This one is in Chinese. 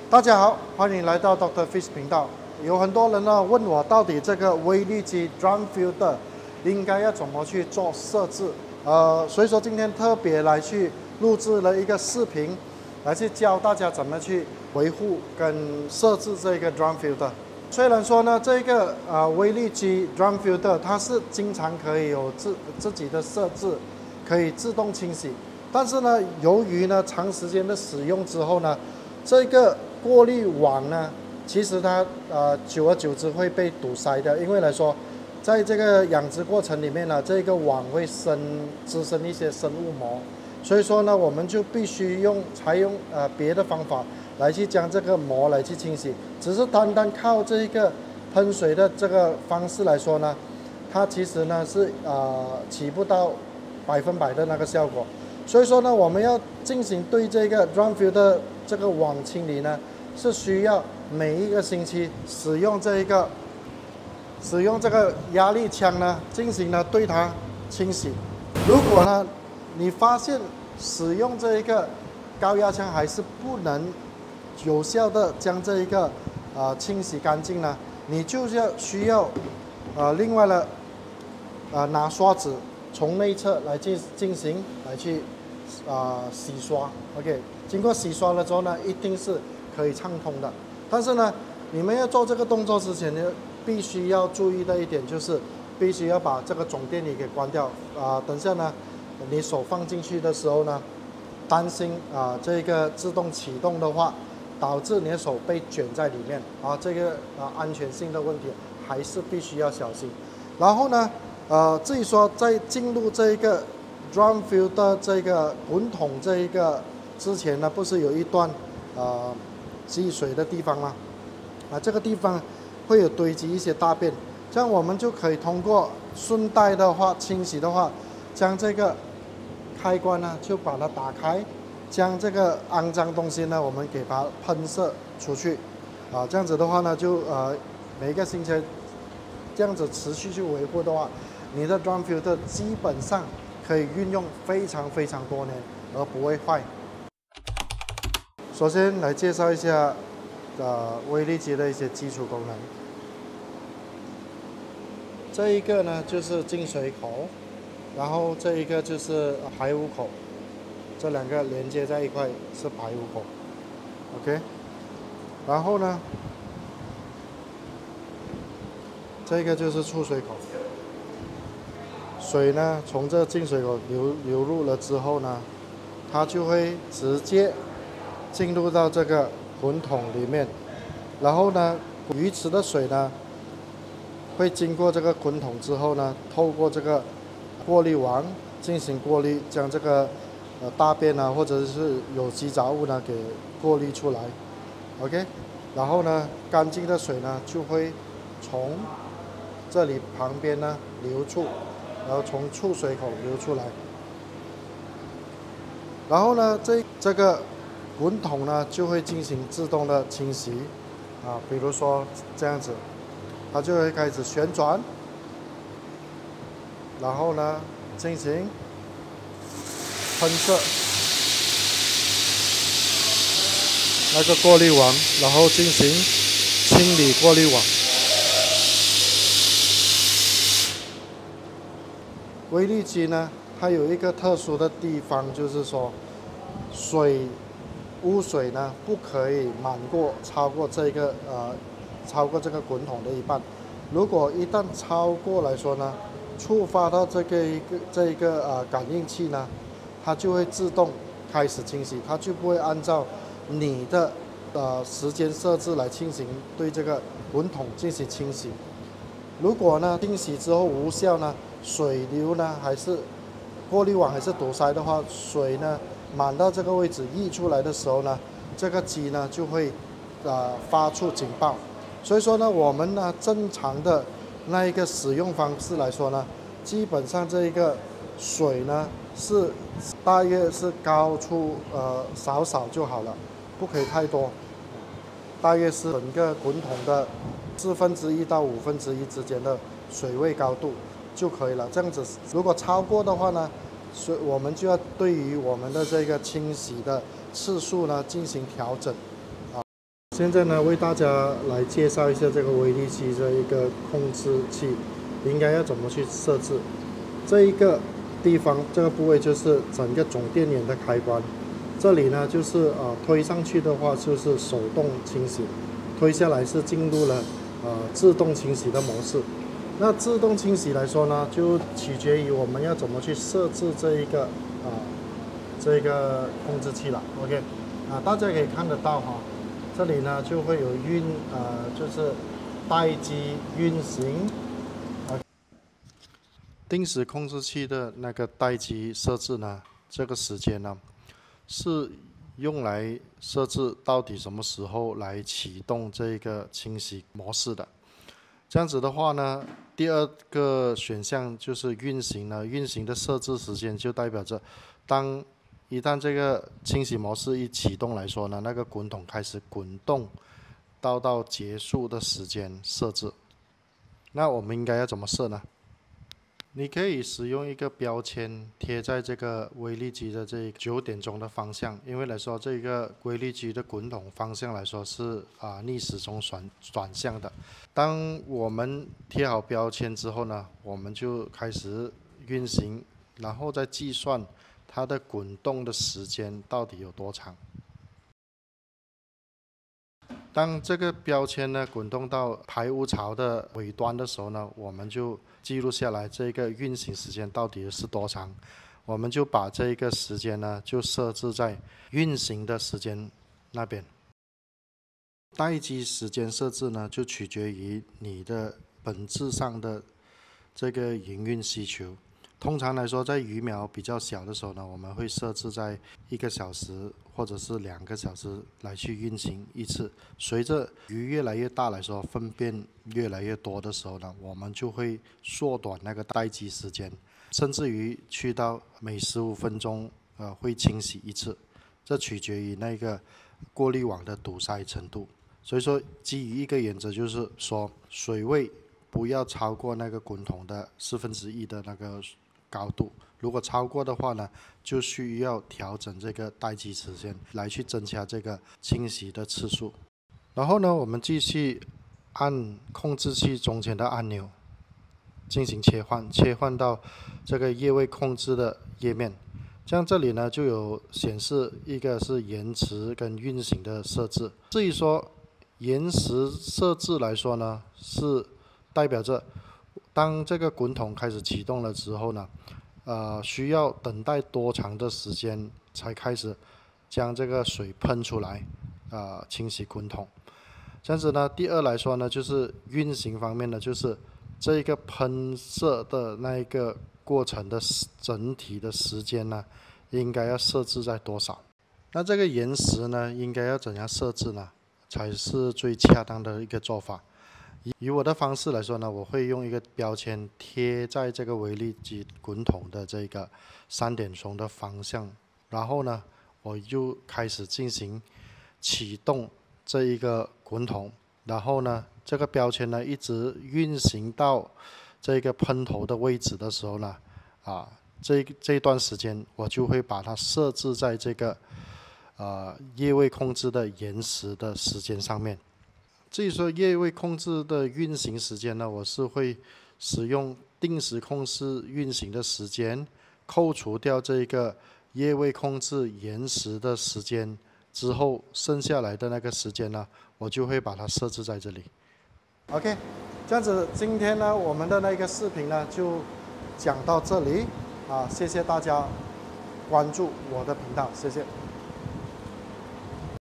大家好，欢迎来到 Dr. Fish 频道。有很多人呢问我，到底这个微粒机 Drum Filter 应该要怎么去做设置？所以说今天特别来去录制了一个视频，来去教大家怎么去维护跟设置这个 Drum Filter。虽然说呢，这个微粒机 Drum Filter 它是经常可以有自己的设置，可以自动清洗，但是呢，由于呢长时间的使用之后呢，这个过滤网呢，其实它久而久之会被堵塞的，因为来说，在这个养殖过程里面呢，这个网会滋生一些生物膜，所以说呢，我们就必须采用别的方法来去将这个膜来去清洗。只是单单靠这个喷水的这个方式来说呢，它其实呢是起不到100%的那个效果。所以说呢，我们要进行对这个 Drum Filter 这个网清理呢，是需要每一个星期使用这个压力枪呢，进行呢对它清洗。如果呢你发现使用这一个高压枪还是不能有效的将这一个清洗干净呢，你就需要另外的拿刷子从内侧来进行来去洗刷 ，OK， 经过洗刷了之后呢，一定是可以畅通的。但是呢，你们要做这个动作之前呢，必须要注意的一点就是，必须要把这个总电源给关掉。等下呢，你手放进去的时候呢，担心这个自动启动的话，导致你的手被卷在里面这个安全性的问题还是必须要小心。然后呢，至于说在进入这一个 Drum Filter 这个滚筒这一个之前呢，不是有一段积水的地方吗？这个地方会有堆积一些大便，这样我们就可以通过顺带的话清洗的话，将这个开关呢就把它打开，将这个肮脏东西呢我们给它喷射出去，这样子的话呢就每一个星期这样子持续去维护的话，你的 Drum Filter 基本上可以运用非常多年而不会坏。首先来介绍一下微粒机的一些基础功能。这一个呢就是进水口，然后这一个就是排污口，这两个连接在一块是排污口 ，OK。然后呢，这个就是出水口。水呢从这进水口流入了之后呢，它就会直接进入到这个滚筒里面，然后呢，鱼池的水呢会经过这个滚筒之后呢，透过这个过滤网进行过滤，将这个大便或者是有机杂物呢给过滤出来 ，OK。然后呢，干净的水呢就会从这里旁边呢流出，然后从出水口流出来。然后呢，这个滚筒呢就会进行自动的清洗比如说这样子，它就会开始旋转，然后呢进行喷射那个过滤网，然后进行清理过滤网。微粒机呢，它有一个特殊的地方，就是说污水呢不可以超过这个滚筒的一半。如果一旦超过来说呢，触发到这一个感应器呢，它就会自动开始清洗，它就不会按照你的时间设置来进行对这个滚筒进行清洗。如果呢清洗之后无效呢，水流呢还是过滤网还是堵塞的话，水呢满到这个位置溢出来的时候呢，这个机呢就会发出警报。所以说呢，我们呢正常的那一个使用方式来说呢，基本上这一个水呢是大约是高出少就好了，不可以太多，大约是整个滚筒的1/4到1/5之间的水位高度就可以了。这样子，如果超过的话呢，我们就要对于我们的这个清洗的次数呢进行调整。 现在呢，为大家来介绍一下这个微粒机这一个控制器应该要怎么去设置。这一个地方，这个部位就是整个总电源的开关。这里呢，就是推上去的话就是手动清洗，推下来是进入了自动清洗的模式。那自动清洗来说呢，就取决于我们要怎么去设置这一个这个控制器了。OK， 大家可以看得到哈。这里呢就会有就是待机运行，定时控制器的那个待机设置呢，这个时间呢是用来设置到底什么时候来启动这个清洗模式的。这样子的话呢，第二个选项就是运行呢，运行的设置时间就代表着一旦这个清洗模式一启动来说呢，那个滚筒开始滚动到结束的时间设置。那我们应该要怎么设呢？你可以使用一个标签贴在这个微粒机的这9点钟的方向，因为来说这个微粒机的滚筒方向来说是逆时钟转向的。当我们贴好标签之后呢，我们就开始运行，然后再计算它的滚动的时间到底有多长。当这个标签呢滚动到排污槽的尾端的时候呢，我们就记录下来这个运行时间到底是多长。我们就把这个时间呢就设置在运行的时间那边。待机时间设置呢就取决于你的本质上的这个营运需求。通常来说，在鱼苗比较小的时候呢，我们会设置在1个小时或者是2个小时来去运行一次。随着鱼越来越大来说，粪便越来越多的时候呢，我们就会缩短那个待机时间，甚至于去到每15分钟会清洗一次。这取决于那个过滤网的堵塞程度。所以说，基于一个原则，就是说水位不要超过那个滚筒的1/4的那个高度，如果超过的话呢，就需要调整这个待机时间来去增加这个清洗的次数。然后呢，我们继续按控制器中间的按钮进行切换到这个液位控制的页面。这样这里呢就有显示一个是延迟跟运行的设置。至于说延时设置来说呢，是代表着当这个滚筒开始启动了之后呢，需要等待多长的时间才开始将这个水喷出来，清洗滚筒。这样子呢，第二来说呢，就是运行方面呢，就是这个喷射的那一个过程的整体的时间呢，应该要设置在多少？那这个延时呢，应该要怎样设置呢，才是最恰当的一个做法？以我的方式来说呢，我会用一个标签贴在这个微粒机滚筒的这个3点钟的方向，然后呢，我就开始进行启动这一个滚筒，然后呢，这个标签呢一直运行到这个喷头的位置的时候呢，这一段时间我就会把它设置在这个液位控制的延时的时间上面。至于说液位控制的运行时间呢，我是会使用定时控制运行的时间，扣除掉这个液位控制延时的时间之后，剩下来的那个时间呢，我就会把它设置在这里。OK， 这样子今天呢，我们的那个视频呢就讲到这里，谢谢大家关注我的频道，谢谢。